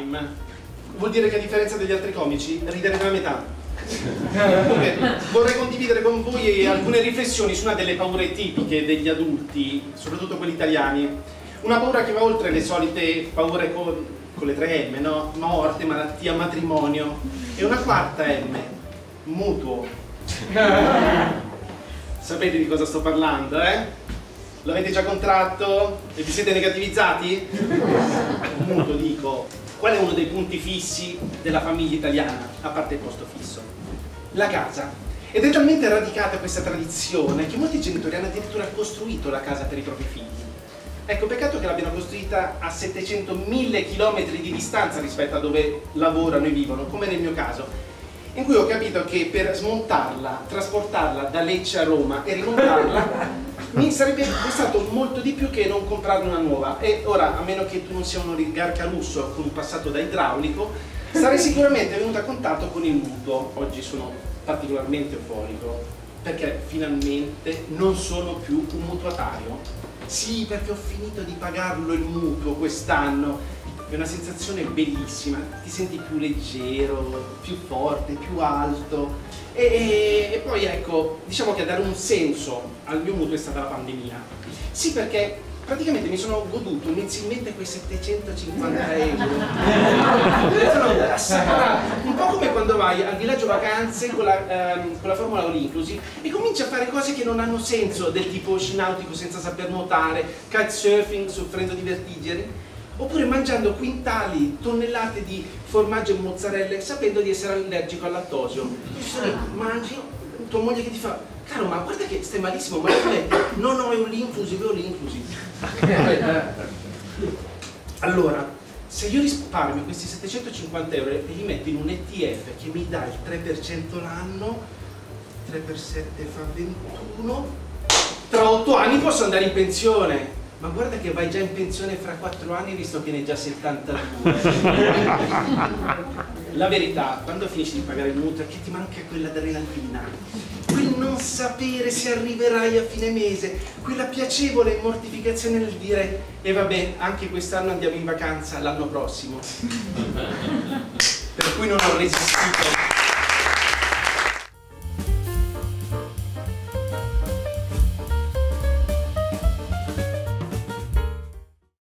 time. Vuol dire che a differenza degli altri comici riderete la metà. Comunque, vorrei condividere con voi alcune riflessioni su una delle paure tipiche degli adulti, soprattutto quelli italiani. Una paura che va oltre le solite paure con le 3 M, no? Morte, malattia, matrimonio. E una quarta M, mutuo. Sapete di cosa sto parlando, eh? L'avete già contratto? E vi siete negativizzati? Mutuo, dico. Qual è uno dei punti fissi della famiglia italiana, a parte il posto fisso? La casa. Ed è talmente radicata questa tradizione che molti genitori hanno addirittura costruito la casa per i propri figli. Ecco, peccato che l'abbiano costruita a 700.000 chilometri di distanza rispetto a dove lavorano e vivono, come nel mio caso, in cui ho capito che per smontarla, trasportarla da Lecce a Roma e rimontarla mi sarebbe costato molto di più che non comprarne una nuova. E ora, a meno che tu non sia un oligarca russo con un passato da idraulico, sarei sicuramente venuto a contatto con il mutuo. Oggi sono particolarmente euforico perché finalmente non sono più un mutuatario. Sì, perché ho finito di pagarlo il mutuo quest'anno. È una sensazione bellissima, ti senti più leggero, più forte, più alto. E poi ecco, diciamo che a dare un senso al mio mutuo è stata la pandemia. Sì, perché praticamente mi sono goduto mensilmente quei 750 euro. Sono assaparato, un po' come quando vai al villaggio vacanze con la formula all inclusive e cominci a fare cose che non hanno senso, del tipo sci nautico senza saper nuotare, kitesurfing soffrendo di vertigini, oppure mangiando quintali, tonnellate di formaggio e mozzarella sapendo di essere allergico al lattosio. Mangi, tua moglie che ti fa: caro, ma guarda che stai malissimo, ma no, è un l'inclusive, ho l'inclusive. Allora, se io risparmio questi 750 euro e li metto in un ETF che mi dà il 3% l'anno, 3 per 7 fa 21, tra 8 anni posso andare in pensione. Ma guarda che vai già in pensione fra 4 anni visto che ne hai già 72. La verità, quando finisci di pagare il mutuo, è che ti manca quell'adrenalina, quel non sapere se arriverai a fine mese, quella piacevole mortificazione nel dire e vabbè, anche quest'anno andiamo in vacanza, l'anno prossimo. Per cui non ho resistito.